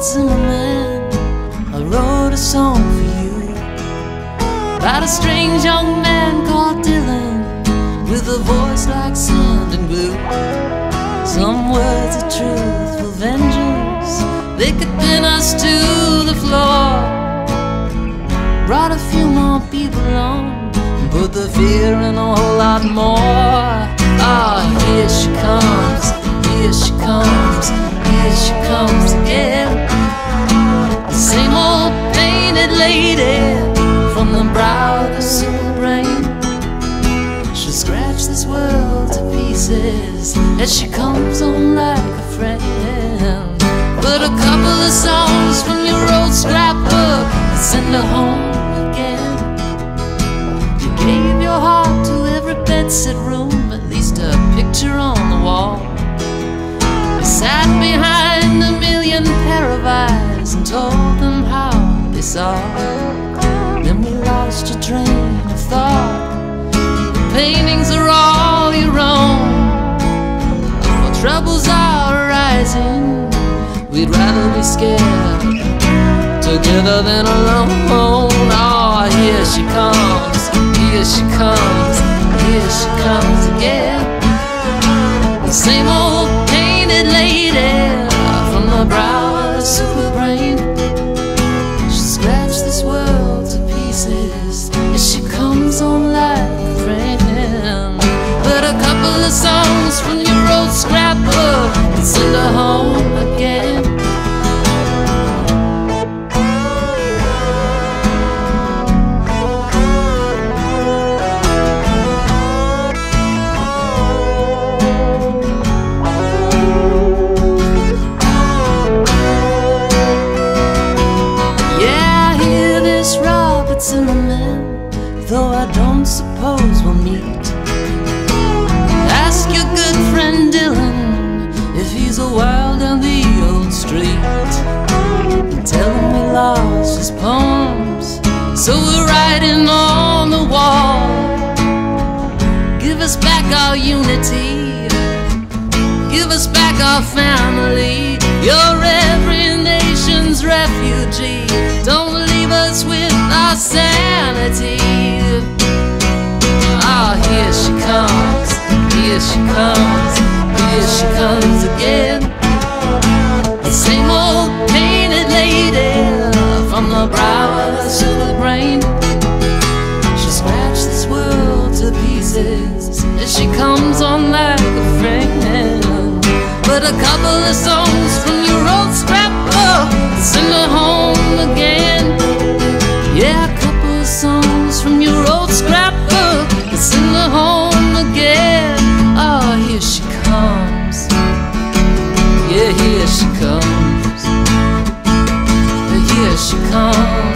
Zimmerman, I wrote a song for you about a strange young man called Dylan, with a voice like sand and glue. Some words of truthful vengeance, they could pin us to the floor. Brought a few more people on, put the fear in a whole lot more. Ah, here she comes, here she comes, here she comes again. The same old painted lady from the brow of the super brain. She'll scratch this world to pieces as she comes on like a friend. Put a couple of songs from your old scrapbook and send her home again. You gave your heart to every bedsit room, at least a picture on the wall. You sat behind a million pair of eyes and told them how they saw. Then we lost your train of thought. The paintings are all your own. While troubles are arising, we'd rather be scared together than alone. Oh, here she comes, here she comes, here she comes again. The same old painted lady from the brow of the super brain. She'll scratch this world to pieces as she comes on like a friend. Put a couple of songs from your old scrapbook and send her home again. Zimmerman, though I don't suppose we'll meet. Ask your good friend Dylan if he's a while down the old street. Tell him we lost his poems, so we're writing on the wall. Give us back our unity, give us back our family. You're every nation's refugee. Don't leave us with our sanity. Ah, here she comes, here she comes, here she comes again. The same old painted lady from the brow of the super brain. She'll scratch this world to pieces as she comes on like a friend. But a couple of songs from your old scrapbook, send her home again. Yeah, a couple of songs from your old scrapbook, send her home again. Oh, here she comes, yeah, here she comes, here she comes.